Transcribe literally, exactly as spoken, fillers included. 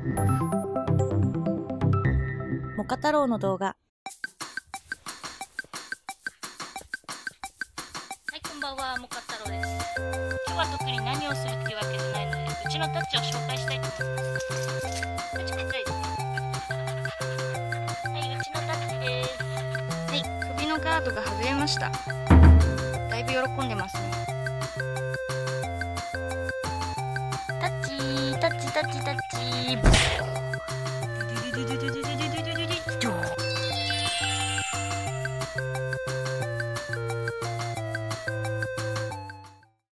モカ太郎の動画。 はい、こんばんは、モカ太郎です。今日は特に何をするっていうわけじゃないので、うちのタッチを紹介したいと思います。タッチください。はい、うちのタッチです。はい、首のガードが外れました。だいぶ喜んでますね。タッチー、タッチ、タッチ、タッチ。